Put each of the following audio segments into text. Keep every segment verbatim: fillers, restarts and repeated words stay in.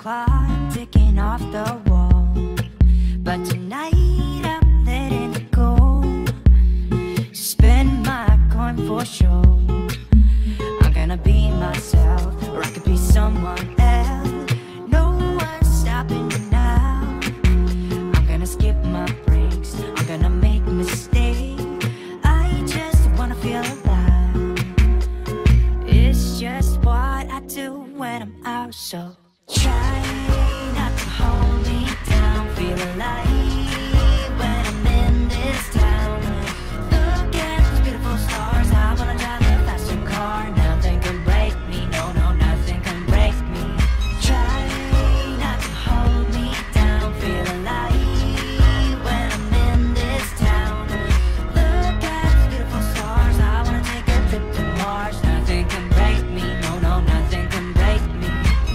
clock ticking off the wall, but tonight I'm letting it go. Spend my coin for sure. I'm gonna be myself, or I could be someone else. No one's stopping me now. I'm gonna skip my breaks, I'm gonna make mistakes. I just wanna feel alive. It's just what I do when I'm out, so try not to hold me down. Feel alive when I'm in this town. Look at those beautiful stars. I wanna drive a faster car. Nothing can break me, no, no, nothing can break me. Try not to hold me down. Feel alive when I'm in this town. Look at those beautiful stars. I wanna take a trip to Mars. Nothing can break me, no, no, nothing can break me.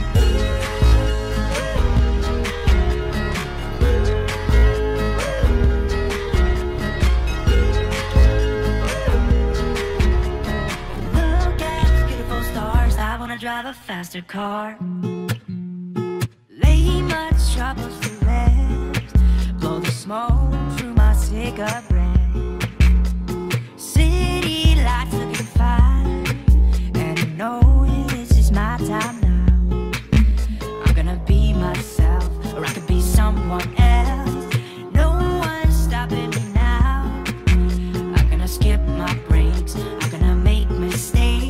Drive a faster car. Lay my troubles to rest. Blow the smoke through my cigarette. City lights looking fine, and I know this is my time now. I'm gonna be myself, or I could be someone else. No one's stopping me now. I'm gonna skip my breaks, I'm gonna make mistakes.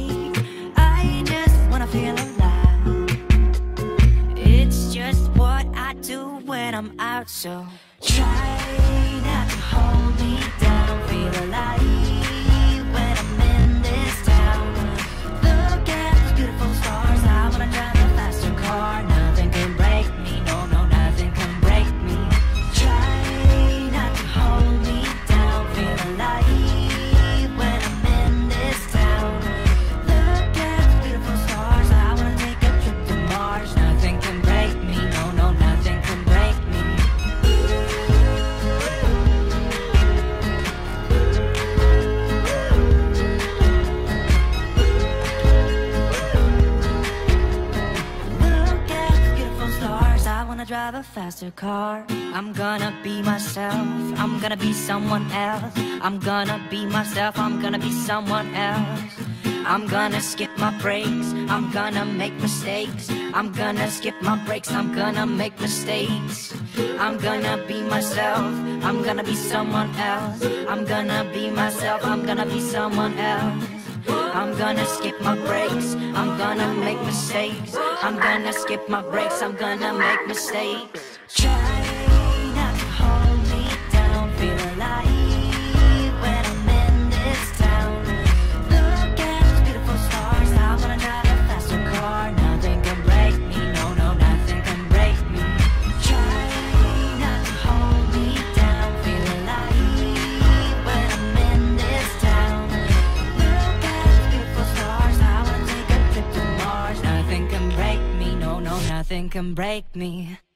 Feel alive. It's just what I do when I'm out, so try not to hold me down. Feel alive when I'm in this town. Look at those beautiful stars. I wanna drive a faster car. Nothing can break me, no, no, nothing can break me. Try not to hold me down. Feel alive when I'm in this town. Look at those beautiful stars. Nothing can break me, no, no, nothing can break me. Look at the beautiful stars. I wanna drive a faster car. I'm gonna be myself, I'm gonna be someone else. I'm gonna be myself, I'm gonna be someone else. I'm gonna skip my breaks, I'm gonna make mistakes. I'm gonna skip my breaks, I'm gonna make mistakes. I'm gonna be myself, I'm gonna be someone else. I'm gonna be myself, I'm gonna be someone else. I'm gonna skip my breaks, I'm gonna make mistakes. I'm gonna skip my breaks, I'm gonna make mistakes. Try not to hold me down. Feel alive when I'm in this town. Look at those beautiful stars. I wanna drive a faster car. Nothing can break me, no, no, nothing can break me. Try not to hold me down. Feel alive when I'm in this town. Look at those beautiful stars. I wanna take a trip to Mars. Nothing can break me, no, no, nothing can break me.